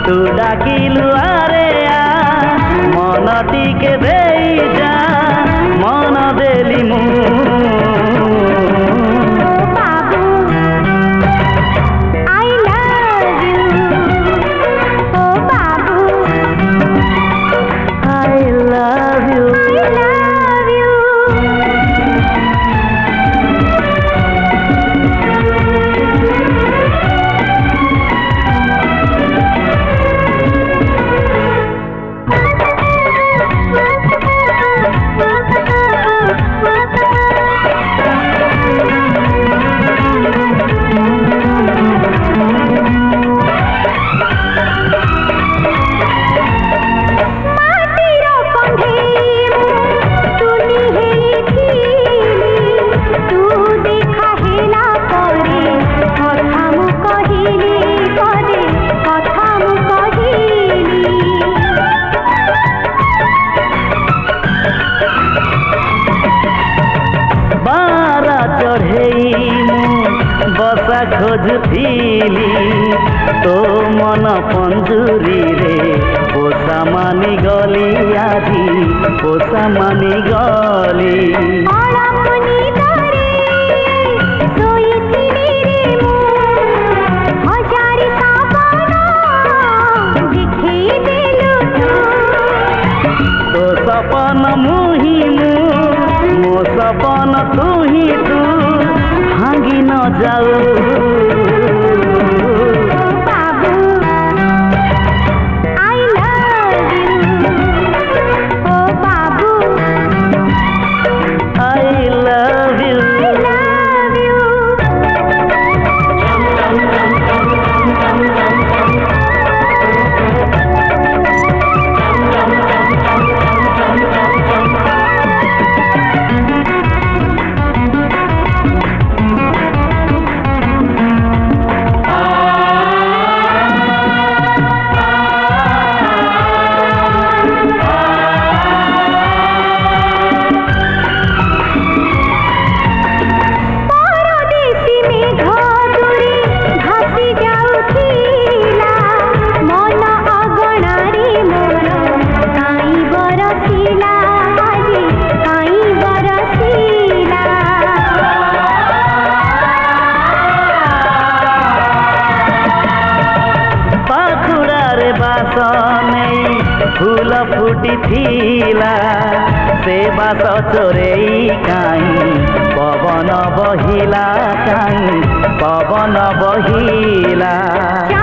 तू डाकिलु आरे आ मन टिके देई जा मन देली मु बसा खोजुथिली तो मन पंजुरी रे पोसा मानी गली आजी पोसा मानी गली तो सपन मुही मो सपन तू ही तू भांगी न जाऊ फूल फुटी थिला से बास चोरेई काई पवन बहिला काई पवन बहिला।